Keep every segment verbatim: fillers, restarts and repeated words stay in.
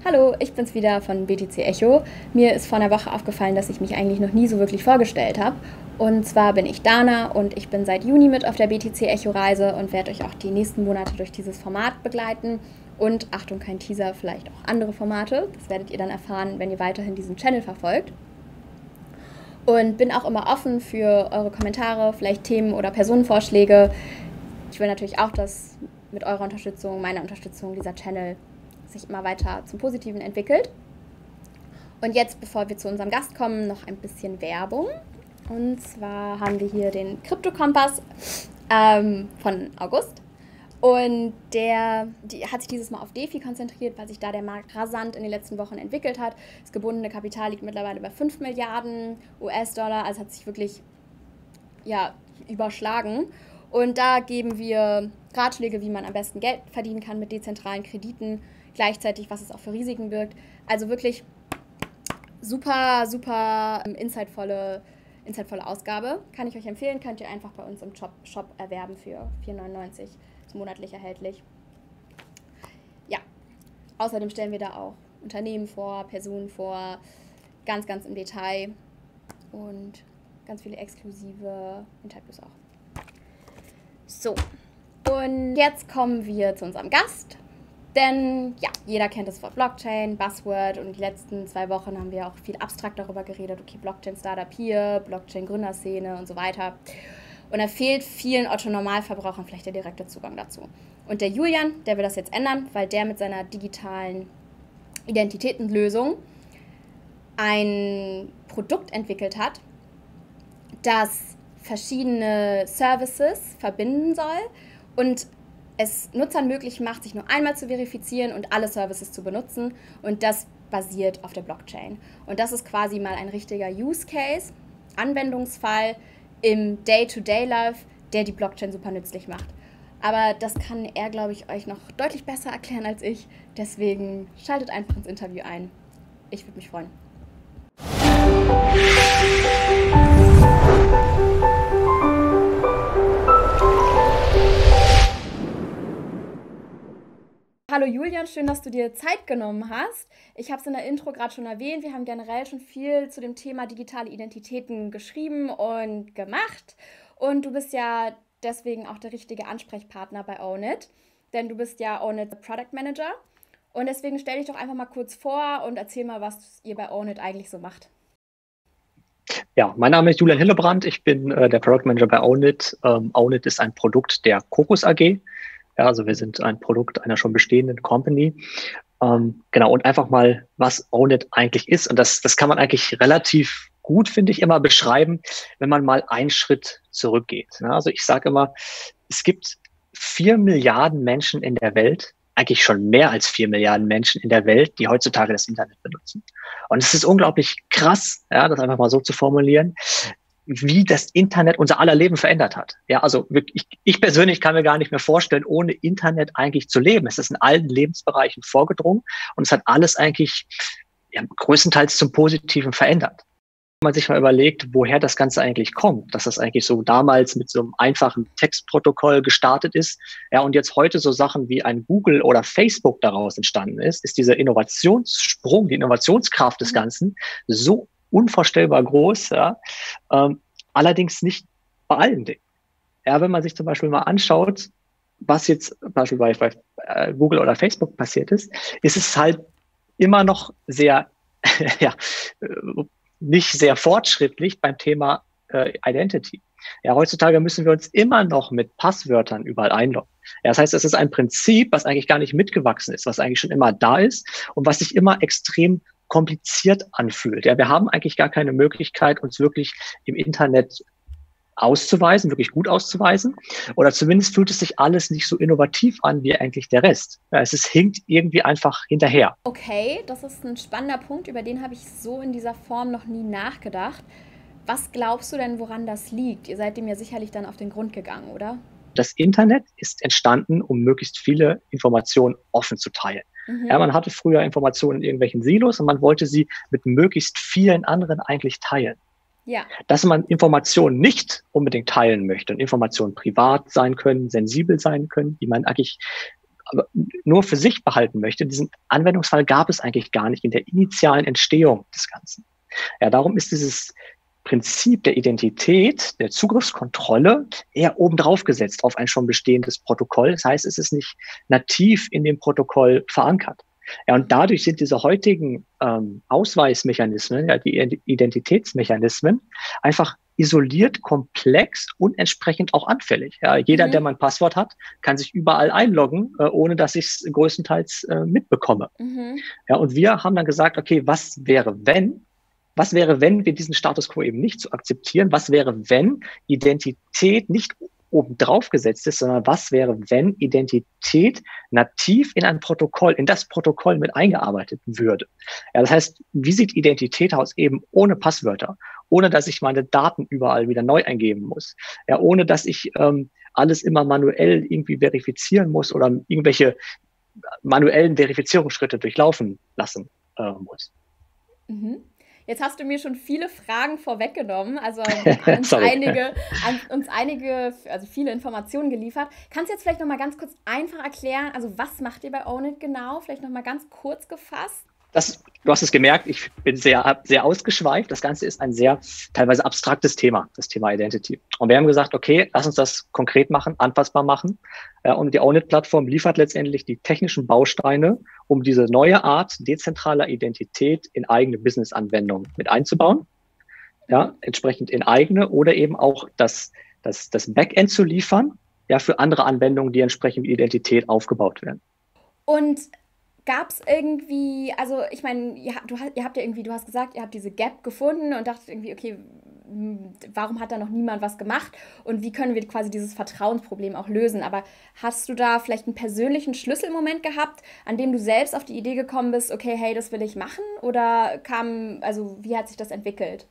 Hallo, ich bin's wieder von B T C Echo. Mir ist vor einer Woche aufgefallen, dass ich mich eigentlich noch nie so wirklich vorgestellt habe. Und zwar bin ich Dana und ich bin seit Juni mit auf der B T C Echo Reise und werde euch auch die nächsten Monate durch dieses Format begleiten. Und Achtung, kein Teaser, vielleicht auch andere Formate. Das werdet ihr dann erfahren, wenn ihr weiterhin diesen Channel verfolgt. Und bin auch immer offen für eure Kommentare, vielleicht Themen oder Personenvorschläge. Ich will natürlich auch, dass mit eurer Unterstützung, meiner Unterstützung dieser Channel sich immer weiter zum Positiven entwickelt. Und jetzt, bevor wir zu unserem Gast kommen, noch ein bisschen Werbung. Und zwar haben wir hier den Krypto-Kompass ähm, von August. Und der die hat sich dieses Mal auf DeFi konzentriert, weil sich da der Markt rasant in den letzten Wochen entwickelt hat. Das gebundene Kapital liegt mittlerweile bei fünf Milliarden U S-Dollar, also hat sich wirklich ja, überschlagen. Und da geben wir Ratschläge, wie man am besten Geld verdienen kann mit dezentralen Krediten, gleichzeitig, was es auch für Risiken birgt. Also wirklich super, super insightvolle, insightvolle Ausgabe. Kann ich euch empfehlen, könnt ihr einfach bei uns im Shop, Shop erwerben für vier neunundneunzig. Ist monatlich erhältlich. Ja, außerdem stellen wir da auch Unternehmen vor, Personen vor, ganz, ganz im Detail und ganz viele exklusive Interviews auch. So, und jetzt kommen wir zu unserem Gast. Denn ja, jeder kennt das Wort Blockchain, Buzzword, und die letzten zwei Wochen haben wir auch viel abstrakt darüber geredet, okay, Blockchain-Startup hier, Blockchain-Gründerszene und so weiter. Und da fehlt vielen Otto-Normalverbrauchern vielleicht der direkte Zugang dazu. Und der Julian, der will das jetzt ändern, weil der mit seiner digitalen Identitätenlösung ein Produkt entwickelt hat, das verschiedene Services verbinden soll und es Nutzern möglich macht, sich nur einmal zu verifizieren und alle Services zu benutzen. Und das basiert auf der Blockchain. Und das ist quasi mal ein richtiger Use Case, Anwendungsfall im Day-to-Day-Life, der die Blockchain super nützlich macht. Aber das kann er, glaube ich, euch noch deutlich besser erklären als ich. Deswegen schaltet einfach ins Interview ein. Ich würde mich freuen. Hallo Julian, schön, dass du dir Zeit genommen hast. Ich habe es in der Intro gerade schon erwähnt, wir haben generell schon viel zu dem Thema digitale Identitäten geschrieben und gemacht. Und du bist ja deswegen auch der richtige Ansprechpartner bei Ownit, denn du bist ja Ownit Product Manager. Und deswegen stell dich doch einfach mal kurz vor und erzähl mal, was ihr bei Ownit eigentlich so macht. Ja, mein Name ist Julian Hillebrand, ich bin äh, der Product Manager bei Ownit. Ähm, Ownit ist ein Produkt der Kokos A G. Ja, also wir sind ein Produkt einer schon bestehenden Company. Ähm, genau, und einfach mal, was Ownit eigentlich ist. Und das, das kann man eigentlich relativ gut, finde ich, immer beschreiben, wenn man mal einen Schritt zurückgeht. Ja, also ich sage immer, es gibt vier Milliarden Menschen in der Welt, eigentlich schon mehr als vier Milliarden Menschen in der Welt, die heutzutage das Internet benutzen. Und es ist unglaublich krass, ja, das einfach mal so zu formulieren, wie das Internet unser aller Leben verändert hat. Ja, also ich, ich persönlich kann mir gar nicht mehr vorstellen, ohne Internet eigentlich zu leben. Es ist in allen Lebensbereichen vorgedrungen und es hat alles eigentlich ja, größtenteils zum Positiven verändert. Wenn man sich mal überlegt, woher das Ganze eigentlich kommt, dass das eigentlich so damals mit so einem einfachen Textprotokoll gestartet ist, ja, und jetzt heute so Sachen wie ein Google oder Facebook daraus entstanden ist, ist dieser Innovationssprung, die Innovationskraft des Ganzen so unvorstellbar groß, ja, ähm, allerdings nicht bei allen Dingen. Ja, wenn man sich zum Beispiel mal anschaut, was jetzt beispielsweise bei äh, Google oder Facebook passiert ist, ist es halt immer noch sehr, ja, nicht sehr fortschrittlich beim Thema äh, Identity. Ja, heutzutage müssen wir uns immer noch mit Passwörtern überall einloggen. Ja, das heißt, es ist ein Prinzip, was eigentlich gar nicht mitgewachsen ist, was eigentlich schon immer da ist und was sich immer extrem kompliziert anfühlt. Ja, wir haben eigentlich gar keine Möglichkeit, uns wirklich im Internet auszuweisen, wirklich gut auszuweisen. Oder zumindest fühlt es sich alles nicht so innovativ an wie eigentlich der Rest. Ja, es ist, hinkt irgendwie einfach hinterher. Okay, das ist ein spannender Punkt, über den habe ich so in dieser Form noch nie nachgedacht. Was glaubst du denn, woran das liegt? Ihr seid dem ja sicherlich dann auf den Grund gegangen, oder? Das Internet ist entstanden, um möglichst viele Informationen offen zu teilen. Mhm. Ja, man hatte früher Informationen in irgendwelchen Silos und man wollte sie mit möglichst vielen anderen eigentlich teilen. Ja. Dass man Informationen nicht unbedingt teilen möchte und Informationen privat sein können, sensibel sein können, die man eigentlich aber nur für sich behalten möchte, diesen Anwendungsfall gab es eigentlich gar nicht in der initialen Entstehung des Ganzen. Ja, darum ist dieses Prinzip der Identität, der Zugriffskontrolle eher obendrauf gesetzt auf ein schon bestehendes Protokoll. Das heißt, es ist nicht nativ in dem Protokoll verankert. Ja, und dadurch sind diese heutigen ähm, Ausweismechanismen, ja, die Identitätsmechanismen, einfach isoliert, komplex und entsprechend auch anfällig. Ja, jeder, mhm. der mein Passwort hat, kann sich überall einloggen, äh, ohne dass ich es größtenteils äh, mitbekomme. Mhm. Ja, und wir haben dann gesagt, okay, was wäre, wenn? Was wäre, wenn wir diesen Status quo eben nicht so akzeptieren? Was wäre, wenn Identität nicht obendrauf gesetzt ist, sondern was wäre, wenn Identität nativ in ein Protokoll, in das Protokoll mit eingearbeitet würde? Ja, das heißt, wie sieht Identität aus eben ohne Passwörter, ohne dass ich meine Daten überall wieder neu eingeben muss, ja, ohne dass ich ähm, alles immer manuell irgendwie verifizieren muss oder irgendwelche manuellen Verifizierungsschritte durchlaufen lassen äh, muss. Mhm. Jetzt hast du mir schon viele Fragen vorweggenommen, also uns einige, an, uns einige, also viele Informationen geliefert. Kannst du jetzt vielleicht noch mal ganz kurz einfach erklären, also was macht ihr bei Ownit genau? Vielleicht noch mal ganz kurz gefasst. Das, du hast es gemerkt, ich bin sehr, sehr ausgeschweift. Das Ganze ist ein sehr teilweise abstraktes Thema, das Thema Identity. Und wir haben gesagt, okay, lass uns das konkret machen, anpassbar machen. Und die Ownit-Plattform liefert letztendlich die technischen Bausteine, um diese neue Art dezentraler Identität in eigene Business-Anwendungen mit einzubauen. Ja, entsprechend in eigene oder eben auch das, das, das Backend zu liefern, ja, für andere Anwendungen, die entsprechend Identität aufgebaut werden. Und gab es irgendwie, also ich meine, ihr, du, ihr habt ja irgendwie, du hast gesagt, ihr habt diese Gap gefunden und dachtet irgendwie, okay, warum hat da noch niemand was gemacht und wie können wir quasi dieses Vertrauensproblem auch lösen? Aber hast du da vielleicht einen persönlichen Schlüsselmoment gehabt, an dem du selbst auf die Idee gekommen bist, okay, hey, das will ich machen? Oder kam, also wie hat sich das entwickelt?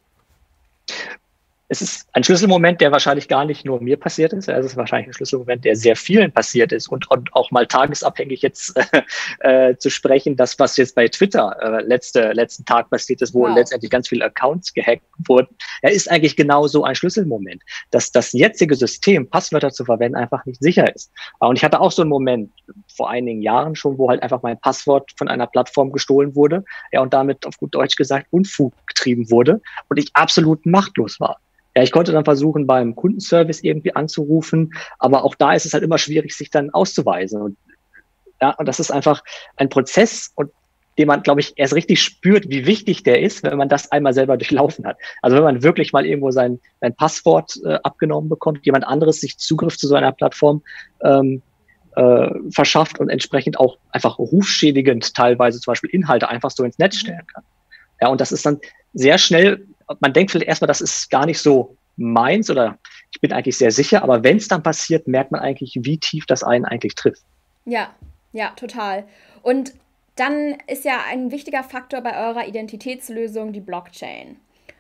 Es ist ein Schlüsselmoment, der wahrscheinlich gar nicht nur mir passiert ist. Es ist wahrscheinlich ein Schlüsselmoment, der sehr vielen passiert ist und, und auch mal tagesabhängig jetzt äh, äh, zu sprechen. Das, was jetzt bei Twitter äh, letzte, letzten Tag passiert ist, wo wow. letztendlich ganz viele Accounts gehackt wurden, er ist eigentlich genau so ein Schlüsselmoment, dass das jetzige System, Passwörter zu verwenden, einfach nicht sicher ist. Und ich hatte auch so einen Moment vor einigen Jahren schon, wo halt einfach mein Passwort von einer Plattform gestohlen wurde, ja, und damit auf gut Deutsch gesagt Unfug getrieben wurde und ich absolut machtlos war. Ja, ich konnte dann versuchen, beim Kundenservice irgendwie anzurufen, aber auch da ist es halt immer schwierig, sich dann auszuweisen. Und, ja, und das ist einfach ein Prozess, und den man, glaube ich, erst richtig spürt, wie wichtig der ist, wenn man das einmal selber durchlaufen hat. Also wenn man wirklich mal irgendwo sein, sein Passwort äh, abgenommen bekommt, jemand anderes sich Zugriff zu so einer Plattform ähm, äh, verschafft und entsprechend auch einfach rufschädigend teilweise zum Beispiel Inhalte einfach so ins Netz stellen kann. Ja, und das ist dann sehr schnell, man denkt vielleicht erstmal, das ist gar nicht so meins oder ich bin eigentlich sehr sicher, aber wenn es dann passiert, merkt man eigentlich, wie tief das einen eigentlich trifft. Ja, ja, total. Und dann ist ja ein wichtiger Faktor bei eurer Identitätslösung die Blockchain.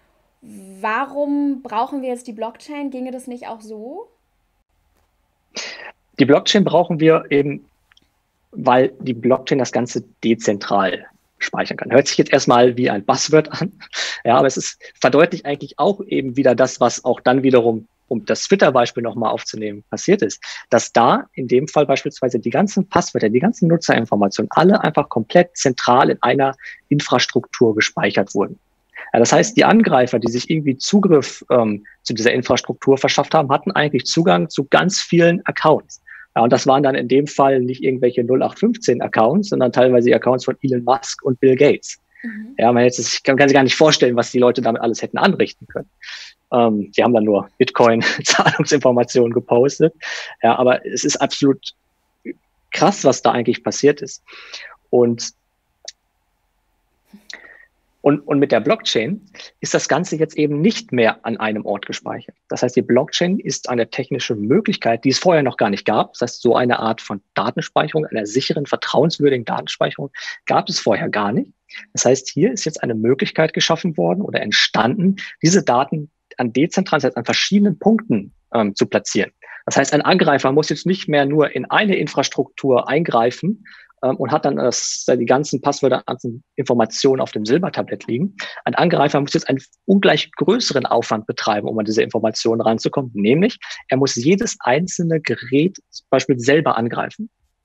Warum brauchen wir jetzt die Blockchain? Ginge das nicht auch so? Die Blockchain brauchen wir eben, weil die Blockchain das Ganze dezentral speichern kann. Hört sich jetzt erstmal wie ein Buzzword an, ja, aber es ist verdeutlicht eigentlich auch eben wieder das, was auch dann wiederum, um das Twitter-Beispiel nochmal aufzunehmen, passiert ist, dass da in dem Fall beispielsweise die ganzen Passwörter, die ganzen Nutzerinformationen alle einfach komplett zentral in einer Infrastruktur gespeichert wurden. Ja, das heißt, die Angreifer, die sich irgendwie Zugriff ähm, zu dieser Infrastruktur verschafft haben, hatten eigentlich Zugang zu ganz vielen Accounts. Ja, und das waren dann in dem Fall nicht irgendwelche null acht fünfzehn Accounts, sondern teilweise die Accounts von Elon Musk und Bill Gates. Mhm. Ja, man jetzt, ich kann, kann sich gar nicht vorstellen, was die Leute damit alles hätten anrichten können. Ähm, die haben dann nur Bitcoin-Zahlungsinformationen gepostet. Ja, aber es ist absolut krass, was da eigentlich passiert ist. Und Und, und mit der Blockchain ist das Ganze jetzt eben nicht mehr an einem Ort gespeichert. Das heißt, die Blockchain ist eine technische Möglichkeit, die es vorher noch gar nicht gab. Das heißt, so eine Art von Datenspeicherung, einer sicheren, vertrauenswürdigen Datenspeicherung gab es vorher gar nicht. Das heißt, hier ist jetzt eine Möglichkeit geschaffen worden oder entstanden, diese Daten an dezentralen, das heißt an verschiedenen Punkten ähm, zu platzieren. Das heißt, ein Angreifer muss jetzt nicht mehr nur in eine Infrastruktur eingreifen, und hat dann das, die ganzen Passwörter, ganzen Informationen auf dem Silbertablett liegen. Ein Angreifer muss jetzt einen ungleich größeren Aufwand betreiben, um an diese Informationen ranzukommen. Nämlich, er muss jedes einzelne Gerät zum Beispiel selber angreifen.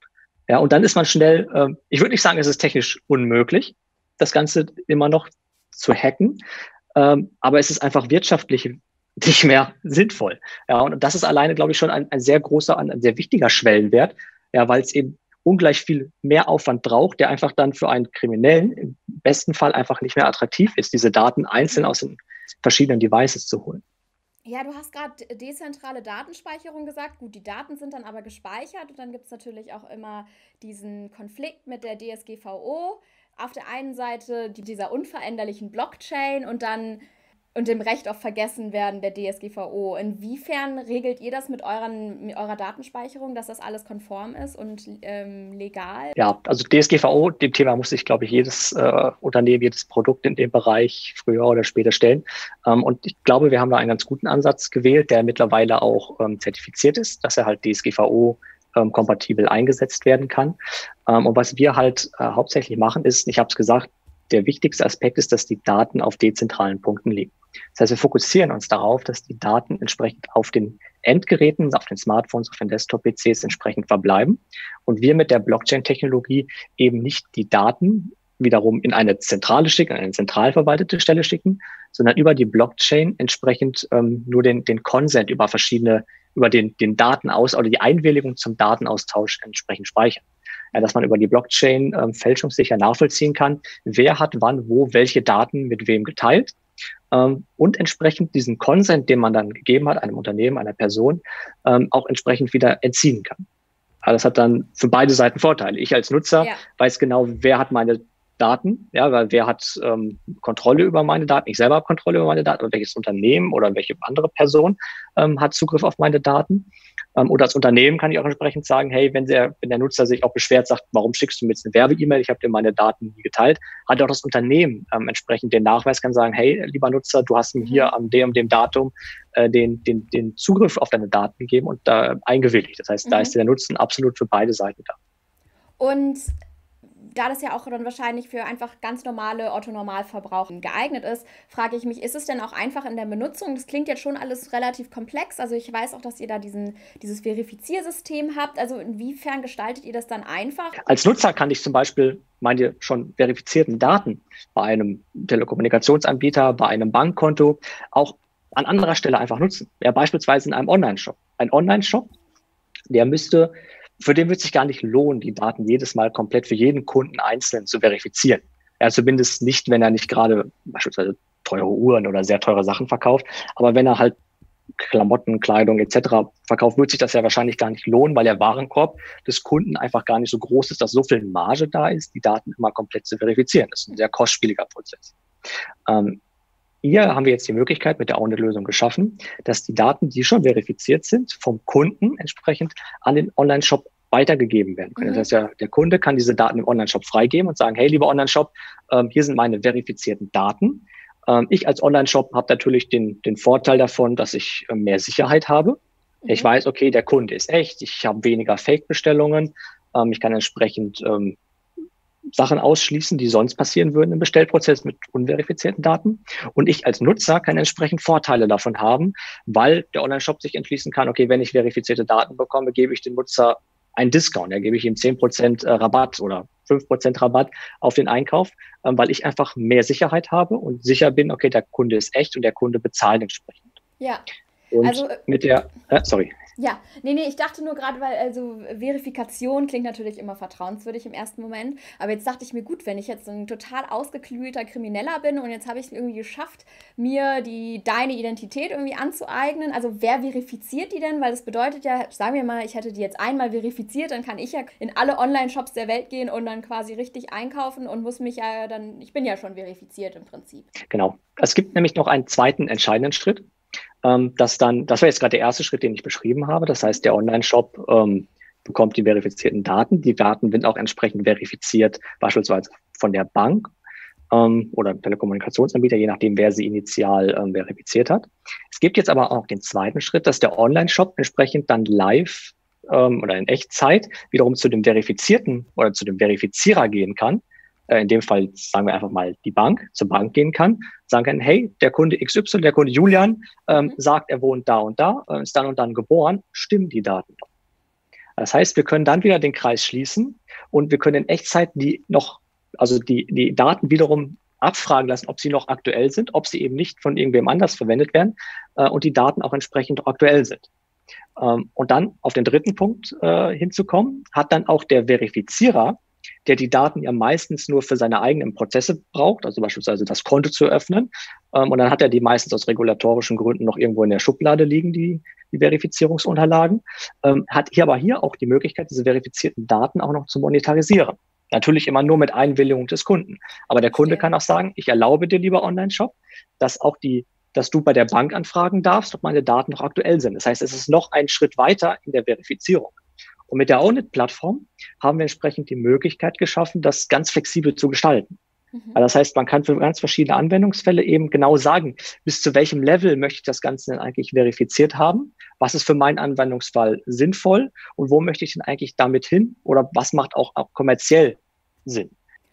Ja, und dann ist man schnell, äh, ich würde nicht sagen, es ist technisch unmöglich, das Ganze immer noch zu hacken, ähm, aber es ist einfach wirtschaftlich nicht mehr sinnvoll. Ja, und das ist alleine, glaube ich, schon ein, ein sehr großer, ein sehr wichtiger Schwellenwert, ja, weil es eben ungleich viel mehr Aufwand braucht, der einfach dann für einen Kriminellen im besten Fall einfach nicht mehr attraktiv ist, diese Daten einzeln aus den verschiedenen Devices zu holen. Ja, du hast gerade dezentrale Datenspeicherung gesagt. Gut, die Daten sind dann aber gespeichert und dann gibt es natürlich auch immer diesen Konflikt mit der D S G V O. Auf der einen Seite die, dieser unveränderlichen Blockchain und dann und dem Recht auf Vergessenwerden der D S G V O. Inwiefern regelt ihr das mit, euren, mit eurer Datenspeicherung, dass das alles konform ist und ähm, legal? Ja, also D S G V O, dem Thema muss sich, glaube ich, jedes äh, Unternehmen, jedes Produkt in dem Bereich früher oder später stellen. Ähm, und ich glaube, wir haben da einen ganz guten Ansatz gewählt, der mittlerweile auch ähm, zertifiziert ist, dass er halt D S G V O ähm, kompatibel eingesetzt werden kann. Ähm, und was wir halt äh, hauptsächlich machen ist, ich habe es gesagt, der wichtigste Aspekt ist, dass die Daten auf dezentralen Punkten liegen. Das heißt, wir fokussieren uns darauf, dass die Daten entsprechend auf den Endgeräten, auf den Smartphones, auf den Desktop-P Cs entsprechend verbleiben. Und wir mit der Blockchain-Technologie eben nicht die Daten wiederum in eine Zentrale schicken, eine zentral verwaltete Stelle schicken, sondern über die Blockchain entsprechend ähm, nur den, den Consent über verschiedene, über den, den Datenaus oder die Einwilligung zum Datenaustausch entsprechend speichern. Ja, dass man über die Blockchain ähm, fälschungssicher nachvollziehen kann, wer hat wann, wo, welche Daten mit wem geteilt ähm, und entsprechend diesen Consent, den man dann gegeben hat, einem Unternehmen, einer Person, ähm, auch entsprechend wieder entziehen kann. Aber das hat dann für beide Seiten Vorteile. Ich als Nutzer ja. weiß genau, wer hat meine Daten, ja, weil wer hat ähm, Kontrolle über meine Daten, ich selber habe Kontrolle über meine Daten und welches Unternehmen oder welche andere Person ähm, hat Zugriff auf meine Daten. Ähm, oder als Unternehmen kann ich auch entsprechend sagen, hey, wenn der, wenn der Nutzer sich auch beschwert, sagt, warum schickst du mir jetzt eine Werbe-E-Mail, ich habe dir meine Daten nie geteilt, hat auch das Unternehmen ähm, entsprechend den Nachweis, kann sagen, hey, lieber Nutzer, du hast mir hier am dem, dem Datum äh, den, den, den Zugriff auf deine Daten gegeben und da äh, eingewilligt. Das heißt, mhm. da ist der Nutzen absolut für beide Seiten da. Und da das ja auch dann wahrscheinlich für einfach ganz normale Otto-Normalverbraucher geeignet ist, frage ich mich, ist es denn auch einfach in der Benutzung? Das klingt jetzt schon alles relativ komplex. Also ich weiß auch, dass ihr da diesen, dieses Verifiziersystem habt. Also inwiefern gestaltet ihr das dann einfach? Als Nutzer kann ich zum Beispiel meine schon verifizierten Daten bei einem Telekommunikationsanbieter, bei einem Bankkonto auch an anderer Stelle einfach nutzen. Ja, beispielsweise in einem Online-Shop. Ein Online-Shop, der müsste Für den wird es sich gar nicht lohnen, die Daten jedes Mal komplett für jeden Kunden einzeln zu verifizieren. Ja, zumindest nicht, wenn er nicht gerade beispielsweise teure Uhren oder sehr teure Sachen verkauft. Aber wenn er halt Klamotten, Kleidung et cetera verkauft, wird sich das ja wahrscheinlich gar nicht lohnen, weil der Warenkorb des Kunden einfach gar nicht so groß ist, dass so viel Marge da ist, die Daten immer komplett zu verifizieren. Das ist ein sehr kostspieliger Prozess. Ähm, Hier haben wir jetzt die Möglichkeit mit der Ownit-Lösung geschaffen, dass die Daten, die schon verifiziert sind, vom Kunden entsprechend an den Online-Shop weitergegeben werden können. Mhm. Das heißt, der, der Kunde kann diese Daten im Online-Shop freigeben und sagen, hey, lieber Online-Shop, ähm, hier sind meine verifizierten Daten. Ähm, ich als Online-Shop habe natürlich den, den Vorteil davon, dass ich äh, mehr Sicherheit habe. Mhm. Ich weiß, okay, der Kunde ist echt, ich habe weniger Fake-Bestellungen, ähm, ich kann entsprechend ähm, Sachen ausschließen, die sonst passieren würden im Bestellprozess mit unverifizierten Daten. Und ich als Nutzer kann entsprechend Vorteile davon haben, weil der Online-Shop sich entschließen kann, okay, wenn ich verifizierte Daten bekomme, gebe ich dem Nutzer einen Discount. Da gebe ich ihm zehn Prozent Rabatt oder fünf Prozent Rabatt auf den Einkauf, weil ich einfach mehr Sicherheit habe und sicher bin, okay, der Kunde ist echt und der Kunde bezahlt entsprechend. Ja. Und also mit der, äh, sorry. Ja, nee, nee, ich dachte nur gerade, weil also Verifikation klingt natürlich immer vertrauenswürdig im ersten Moment, aber jetzt dachte ich mir, gut, wenn ich jetzt ein total ausgeklügelter Krimineller bin und jetzt habe ich es irgendwie geschafft, mir die deine Identität irgendwie anzueignen, also wer verifiziert die denn? Weil das bedeutet ja, sagen wir mal, ich hätte die jetzt einmal verifiziert, dann kann ich ja in alle Online-Shops der Welt gehen und dann quasi richtig einkaufen und muss mich ja dann, ich bin ja schon verifiziert im Prinzip. Genau. Es gibt nämlich noch einen zweiten entscheidenden Schritt. Ähm, das dann, das war jetzt gerade der erste Schritt, den ich beschrieben habe. Das heißt, der Online-Shop ähm, bekommt die verifizierten Daten. Die Daten sind auch entsprechend verifiziert, beispielsweise von der Bank ähm, oder Telekommunikationsanbieter, je nachdem, wer sie initial ähm, verifiziert hat. Es gibt jetzt aber auch den zweiten Schritt, dass der Online-Shop entsprechend dann live ähm, oder in Echtzeit wiederum zu dem Verifizierten oder zu dem Verifizierer gehen kann. In dem Fall sagen wir einfach mal die Bank, zur Bank gehen kann, sagen kann, hey, der Kunde X Y, der Kunde Julian ähm, mhm. sagt, er wohnt da und da, äh, ist dann und dann geboren, stimmen die Daten doch. Das heißt, wir können dann wieder den Kreis schließen und wir können in Echtzeit die noch, also die, die Daten wiederum abfragen lassen, ob sie noch aktuell sind, ob sie eben nicht von irgendwem anders verwendet werden äh, und die Daten auch entsprechend aktuell sind. Ähm, und dann auf den dritten Punkt äh, hinzukommen, hat dann auch der Verifizierer, der die Daten ja meistens nur für seine eigenen Prozesse braucht, also beispielsweise das Konto zu öffnen. Ähm, und dann hat er die meistens aus regulatorischen Gründen noch irgendwo in der Schublade liegen, die, die Verifizierungsunterlagen, ähm, hat hier aber hier auch die Möglichkeit, diese verifizierten Daten auch noch zu monetarisieren. Natürlich immer nur mit Einwilligung des Kunden. Aber der Kunde kann auch sagen, ich erlaube dir, lieber Online-Shop, dass auch die, dass du bei der Bank anfragen darfst, ob meine Daten noch aktuell sind. Das heißt, es ist noch ein Schritt weiter in der Verifizierung. Und mit der Ownit-Plattform haben wir entsprechend die Möglichkeit geschaffen, das ganz flexibel zu gestalten. Mhm. Das heißt, man kann für ganz verschiedene Anwendungsfälle eben genau sagen, bis zu welchem Level möchte ich das Ganze denn eigentlich verifiziert haben? Was ist für meinen Anwendungsfall sinnvoll? Und wo möchte ich denn eigentlich damit hin? Oder was macht auch, auch kommerziell Sinn?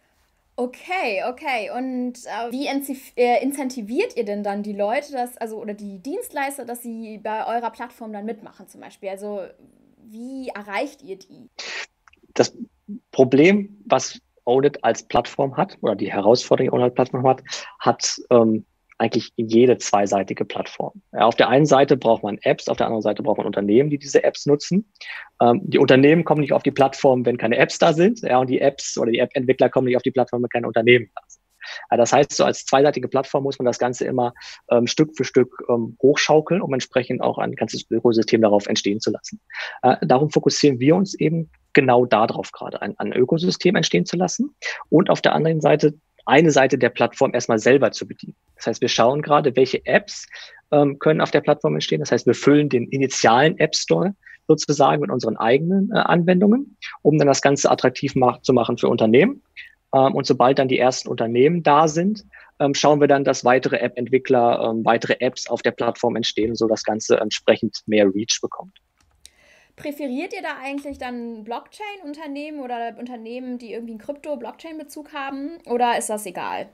Okay, okay. Und äh, wie äh, incentiviert ihr denn dann die Leute, dass, also oder die Dienstleister, dass sie bei eurer Plattform dann mitmachen zum Beispiel? Also wie erreicht ihr die? Das Problem, was Ownit als Plattform hat, oder die Herausforderung, die Ownit als Plattform hat, hat ähm, eigentlich jede zweiseitige Plattform. Ja, auf der einen Seite braucht man Apps, auf der anderen Seite braucht man Unternehmen, die diese Apps nutzen. Ähm, die Unternehmen kommen nicht auf die Plattform, wenn keine Apps da sind, ja, und die Apps oder die App-Entwickler kommen nicht auf die Plattform, wenn keine Unternehmen da sind. Ja, das heißt, so als zweiseitige Plattform muss man das Ganze immer ähm, Stück für Stück ähm, hochschaukeln, um entsprechend auch ein ganzes Ökosystem darauf entstehen zu lassen. Äh, darum fokussieren wir uns eben genau darauf gerade, ein, ein Ökosystem entstehen zu lassen und auf der anderen Seite eine Seite der Plattform erstmal selber zu bedienen. Das heißt, wir schauen gerade, welche Apps ähm, können auf der Plattform entstehen. Das heißt, wir füllen den initialen App Store sozusagen mit unseren eigenen äh, Anwendungen, um dann das Ganze attraktiv mach, zu machen für Unternehmen. Ähm, und sobald dann die ersten Unternehmen da sind, ähm, schauen wir dann, dass weitere App-Entwickler, ähm, weitere Apps auf der Plattform entstehen, so das Ganze entsprechend mehr Reach bekommt. Präferiert ihr da eigentlich dann Blockchain-Unternehmen oder Unternehmen, die irgendwie einen Krypto-Blockchain-Bezug haben? Oder ist das egal?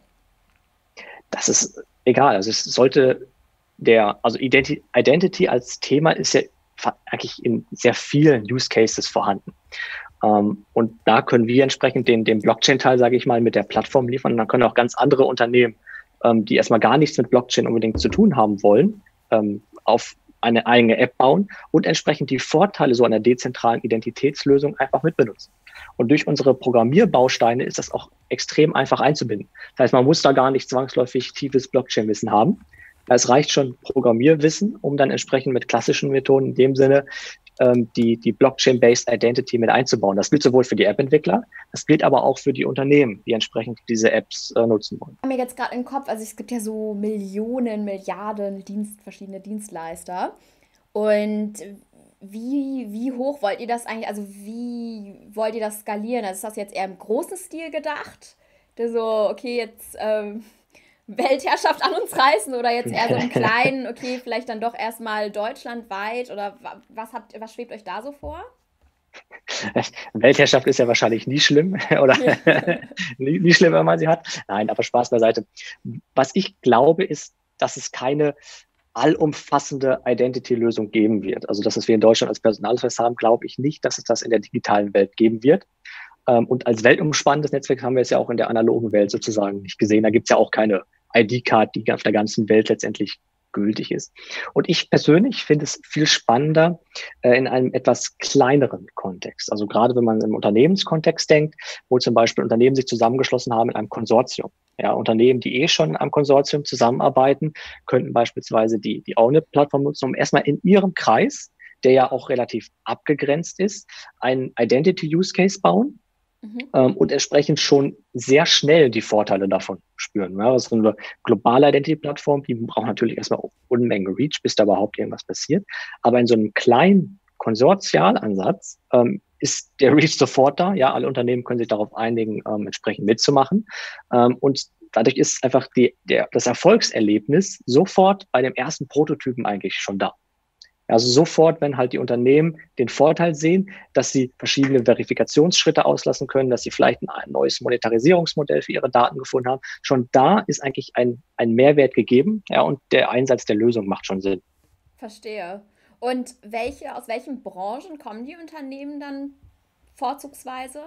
Das ist egal. Also es sollte der, also Identi- Identity als Thema ist ja eigentlich in sehr vielen Use Cases vorhanden. Um, und da können wir entsprechend den, den Blockchain-Teil, sage ich mal, mit der Plattform liefern. Und dann können auch ganz andere Unternehmen, um, die erstmal gar nichts mit Blockchain unbedingt zu tun haben wollen, um, auf eine eigene App bauen und entsprechend die Vorteile so einer dezentralen Identitätslösung einfach mitbenutzen. Und durch unsere Programmierbausteine ist das auch extrem einfach einzubinden. Das heißt, man muss da gar nicht zwangsläufig tiefes Blockchain-Wissen haben. Es reicht schon Programmierwissen, um dann entsprechend mit klassischen Methoden in dem Sinne ähm, die, die Blockchain-based Identity mit einzubauen. Das gilt sowohl für die App-Entwickler, das gilt aber auch für die Unternehmen, die entsprechend diese Apps äh, nutzen wollen. Ich habe mir jetzt gerade im Kopf, also es gibt ja so Millionen, Milliarden Dienst, verschiedene Dienstleister. Und wie, wie hoch wollt ihr das eigentlich, also wie wollt ihr das skalieren? Also ist das jetzt eher im großen Stil gedacht? So, okay, jetzt ähm, Weltherrschaft an uns reißen oder jetzt eher so im Kleinen, okay, vielleicht dann doch erstmal deutschlandweit oder was habt, was schwebt euch da so vor? Weltherrschaft ist ja wahrscheinlich nie schlimm oder nie, nie schlimm, wenn man sie hat. Nein, aber Spaß beiseite. Was ich glaube, ist, dass es keine allumfassende Identity-Lösung geben wird. Also das, was wir in Deutschland als Personalausweis haben, glaube ich nicht, dass es das in der digitalen Welt geben wird. Und als weltumspannendes Netzwerk haben wir es ja auch in der analogen Welt sozusagen nicht gesehen. Da gibt es ja auch keine I D-Card, die auf der ganzen Welt letztendlich gültig ist. Und ich persönlich finde es viel spannender äh, in einem etwas kleineren Kontext. Also gerade wenn man im Unternehmenskontext denkt, wo zum Beispiel Unternehmen sich zusammengeschlossen haben in einem Konsortium. Ja, Unternehmen, die eh schon am Konsortium zusammenarbeiten, könnten beispielsweise die, die Ownit-Plattform nutzen, um erstmal in ihrem Kreis, der ja auch relativ abgegrenzt ist, einen Identity-Use-Case bauen. Mhm. Ähm, und entsprechend schon sehr schnell die Vorteile davon spüren. Ja, das ist eine globale Identity-Plattform, die braucht natürlich erstmal Unmengen Reach, bis da überhaupt irgendwas passiert. Aber in so einem kleinen Konsortialansatz ähm, ist der Reach sofort da. Ja, alle Unternehmen können sich darauf einigen, ähm, entsprechend mitzumachen. Ähm, und dadurch ist einfach die, der, das Erfolgserlebnis sofort bei dem ersten Prototypen eigentlich schon da. Also sofort, wenn halt die Unternehmen den Vorteil sehen, dass sie verschiedene Verifikationsschritte auslassen können, dass sie vielleicht ein neues Monetarisierungsmodell für ihre Daten gefunden haben. Schon da ist eigentlich ein, ein Mehrwert gegeben, ja, und der Einsatz der Lösung macht schon Sinn. Verstehe. Und welche, aus welchen Branchen kommen die Unternehmen dann vorzugsweise?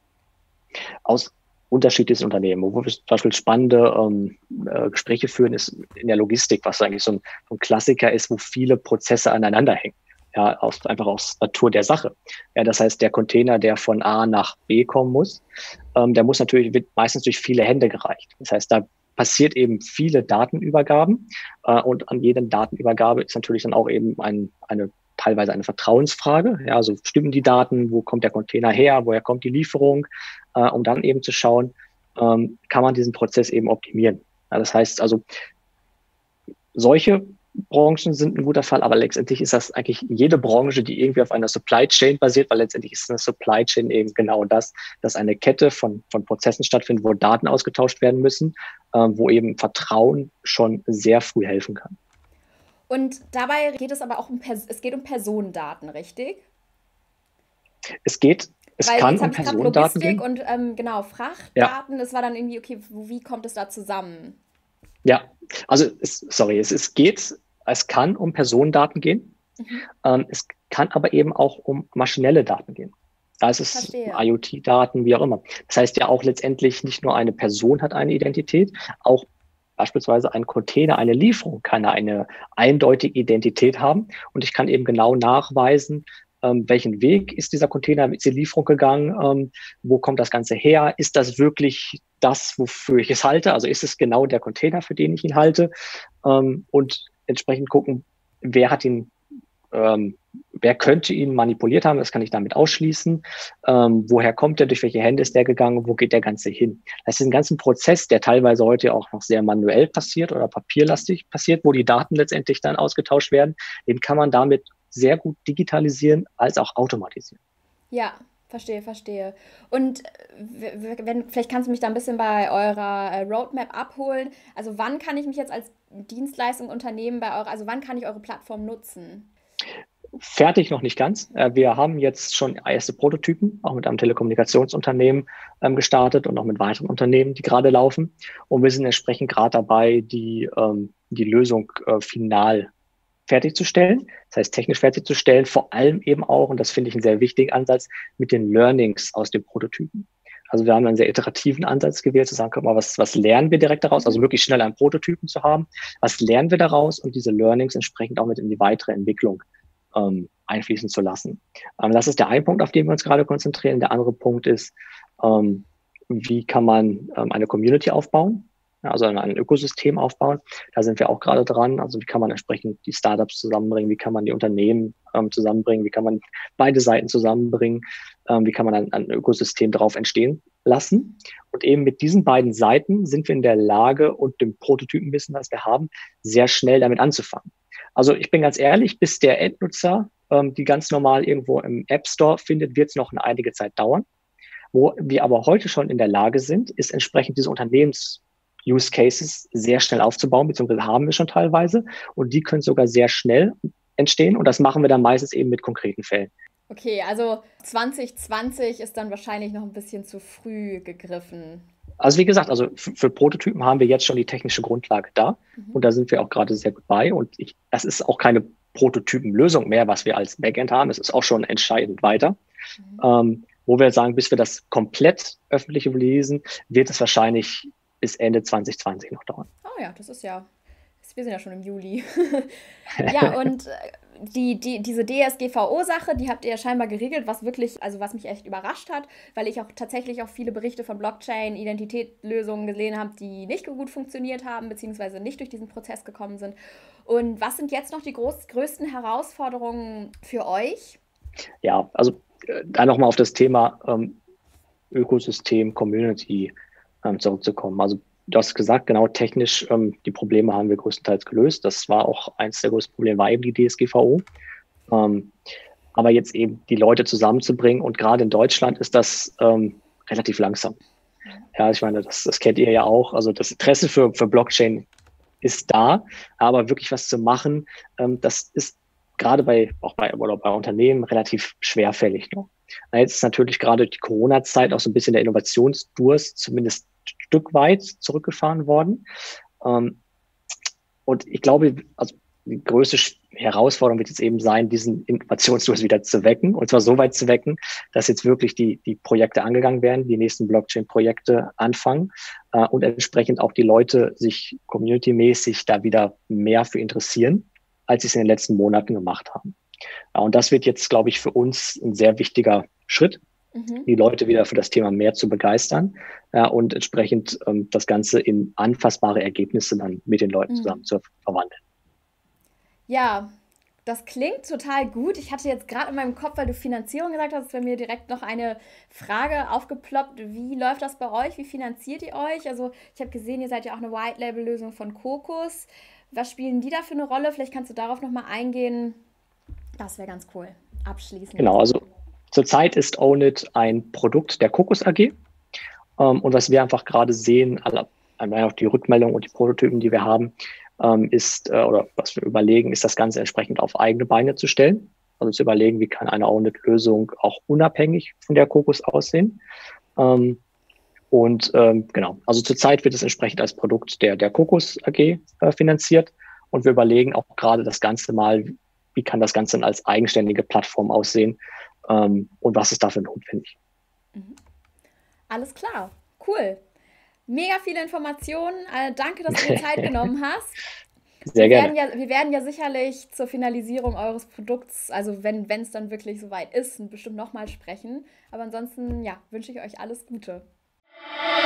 Aus unterschiedlichsten Unternehmen. Wo wir zum Beispiel spannende ähm, äh, Gespräche führen, ist in der Logistik, was eigentlich so ein, so ein Klassiker ist, wo viele Prozesse aneinander hängen. Ja, aus, einfach aus Natur der Sache. Ja, das heißt, der Container, der von A nach B kommen muss, ähm, der muss natürlich, wird meistens durch viele Hände gereicht. Das heißt, da passiert eben viele Datenübergaben äh, und an jeder Datenübergabe ist natürlich dann auch eben ein, eine teilweise eine Vertrauensfrage. Ja, also stimmen die Daten, wo kommt der Container her, woher kommt die Lieferung, äh, um dann eben zu schauen, ähm, kann man diesen Prozess eben optimieren. Ja, das heißt also, solche Branchen sind ein guter Fall, aber letztendlich ist das eigentlich jede Branche, die irgendwie auf einer Supply Chain basiert, weil letztendlich ist eine Supply Chain eben genau das, dass eine Kette von, von Prozessen stattfindet, wo Daten ausgetauscht werden müssen, äh, wo eben Vertrauen schon sehr früh helfen kann. Und dabei geht es aber auch um, Pers es geht um Personendaten, richtig? Es geht, es Weil kann jetzt um habe ich gerade Personendaten Logistik gehen. und ähm, genau, Ja, Frachtdaten, das war dann irgendwie, okay, wie kommt es da zusammen? ja. Also, es, sorry, es, es geht, es kann um Personendaten gehen. Mhm. Ähm, es kann aber eben auch um maschinelle Daten gehen. Da ist es Verstehe. IoT-Daten, wie auch immer. Das heißt ja auch letztendlich nicht nur eine Person hat eine Identität, auch beispielsweise ein Container, eine Lieferung kann eine eindeutige Identität haben. Und ich kann eben genau nachweisen, ähm, welchen Weg ist dieser Container, ist die Lieferung gegangen, ähm, wo kommt das Ganze her, ist das wirklich das, wofür ich es halte, also ist es genau der Container, für den ich ihn halte, ähm, und entsprechend gucken, wer hat ihn ähm, wer könnte ihn manipuliert haben, das kann ich damit ausschließen. Ähm, woher kommt er, durch welche Hände ist der gegangen, wo geht der Ganze hin? Das ist ein ganzen Prozess, der teilweise heute auch noch sehr manuell passiert oder papierlastig passiert, wo die Daten letztendlich dann ausgetauscht werden. Den kann man damit sehr gut digitalisieren als auch automatisieren. Ja, verstehe, verstehe. Und äh, w- w- wenn, vielleicht kannst du mich da ein bisschen bei eurer äh, Roadmap abholen. Also wann kann ich mich jetzt als Dienstleistungsunternehmen bei eurer, also wann kann ich eure Plattform nutzen? Fertig noch nicht ganz. Äh, Wir haben jetzt schon erste Prototypen, auch mit einem Telekommunikationsunternehmen ähm, gestartet und auch mit weiteren Unternehmen, die gerade laufen. Und wir sind entsprechend gerade dabei, die, ähm, die Lösung äh, final fertigzustellen, das heißt technisch fertigzustellen, vor allem eben auch, und das finde ich einen sehr wichtigen Ansatz, mit den Learnings aus dem Prototypen. Also wir haben einen sehr iterativen Ansatz gewählt, zu sagen, guck mal, was, was lernen wir direkt daraus, also Mhm. wirklich schnell einen Prototypen zu haben, was lernen wir daraus und diese Learnings entsprechend auch mit in die weitere Entwicklung ähm, einfließen zu lassen. Ähm, das ist der eine Punkt, auf den wir uns gerade konzentrieren. Der andere Punkt ist, ähm, wie kann man ähm, eine Community aufbauen, ja, also ein, ein Ökosystem aufbauen. Da sind wir auch gerade dran. Also wie kann man entsprechend die Startups zusammenbringen, wie kann man die Unternehmen ähm, zusammenbringen, wie kann man beide Seiten zusammenbringen, ähm, wie kann man ein, ein Ökosystem darauf entstehen lassen. Und eben mit diesen beiden Seiten sind wir in der Lage und dem Prototypenwissen, das wir haben, sehr schnell damit anzufangen. Also ich bin ganz ehrlich, bis der Endnutzer ähm, die ganz normal irgendwo im App Store findet, wird es noch eine einige Zeit dauern. Wo wir aber heute schon in der Lage sind, ist entsprechend diese Unternehmens-Use Cases sehr schnell aufzubauen, beziehungsweise haben wir schon teilweise. Und die können sogar sehr schnell entstehen. Und das machen wir dann meistens eben mit konkreten Fällen. Okay, also zwanzig zwanzig ist dann wahrscheinlich noch ein bisschen zu früh gegriffen. Also wie gesagt, also für, für Prototypen haben wir jetzt schon die technische Grundlage da. Mhm. Und da sind wir auch gerade sehr gut bei. Und ich, das ist auch keine Prototypenlösung mehr, was wir als Backend haben. Es ist auch schon entscheidend weiter. Mhm. Ähm, wo wir sagen, bis wir das komplett öffentlich releasen, wird es wahrscheinlich bis Ende zwanzig zwanzig noch dauern. Oh ja, das ist ja, wir sind ja schon im Juli. Ja, und äh, die, die, diese D S G V O-Sache, die habt ihr ja scheinbar geregelt, was wirklich, also was mich echt überrascht hat, weil ich auch tatsächlich auch viele Berichte von Blockchain-Identitätslösungen gesehen habe, die nicht gut funktioniert haben, beziehungsweise nicht durch diesen Prozess gekommen sind. Und was sind jetzt noch die groß, größten Herausforderungen für euch? Ja, also äh, da nochmal auf das Thema ähm, Ökosystem, Community ähm, zurückzukommen. Also du hast gesagt, genau technisch, ähm, die Probleme haben wir größtenteils gelöst. Das war auch eins der größten Probleme, war eben die D S G V O. Ähm, aber jetzt eben die Leute zusammenzubringen und gerade in Deutschland ist das ähm, relativ langsam. Ja, ich meine, das, das kennt ihr ja auch. Also das Interesse für, für Blockchain ist da, aber wirklich was zu machen, ähm, das ist gerade bei, auch bei, oder bei Unternehmen relativ schwerfällig noch. Na, jetzt ist natürlich gerade die Corona-Zeit auch so ein bisschen der Innovationsdurst zumindest ein Stück weit zurückgefahren worden. Ähm, und ich glaube, also die größte Herausforderung wird jetzt eben sein, diesen Innovationsdurst wieder zu wecken, und zwar so weit zu wecken, dass jetzt wirklich die, die Projekte angegangen werden, die nächsten Blockchain-Projekte anfangen äh, und entsprechend auch die Leute sich community-mäßig da wieder mehr für interessieren, als sie es in den letzten Monaten gemacht haben. Ja, und das wird jetzt, glaube ich, für uns ein sehr wichtiger Schritt, mhm. die Leute wieder für das Thema mehr zu begeistern ja, und entsprechend ähm, das Ganze in anfassbare Ergebnisse dann mit den Leuten mhm. zusammen zu verwandeln. Ja, das klingt total gut. Ich hatte jetzt gerade in meinem Kopf, weil du Finanzierung gesagt hast, ist bei mir direkt noch eine Frage aufgeploppt. Wie läuft das bei euch? Wie finanziert ihr euch? Also ich habe gesehen, ihr seid ja auch eine White-Label-Lösung von Kokos. Was spielen die da für eine Rolle? Vielleicht kannst du darauf nochmal eingehen. Das wäre ganz cool. Abschließend. Genau, also zurzeit ist Ownit ein Produkt der Kokos A G. Ähm, und was wir einfach gerade sehen, alle, auch die Rückmeldungen und die Prototypen, die wir haben, ähm, ist, äh, oder was wir überlegen, ist das Ganze entsprechend auf eigene Beine zu stellen. Also zu überlegen, wie kann eine Ownit-Lösung auch unabhängig von der Kokos aussehen. Ähm, und ähm, genau, also zurzeit wird es entsprechend als Produkt der, der Kokos A G äh, finanziert. Und wir überlegen auch gerade das Ganze mal, wie kann das Ganze dann als eigenständige Plattform aussehen ähm, und was ist dafür notwendig. Mhm. Alles klar, cool. Mega viele Informationen. Äh, danke, dass du dir Zeit genommen hast. Sehr wir gerne. Werden ja, wir werden ja sicherlich zur Finalisierung eures Produkts, also wenn es dann wirklich soweit ist, bestimmt nochmal sprechen. Aber ansonsten, ja, wünsche ich euch alles Gute.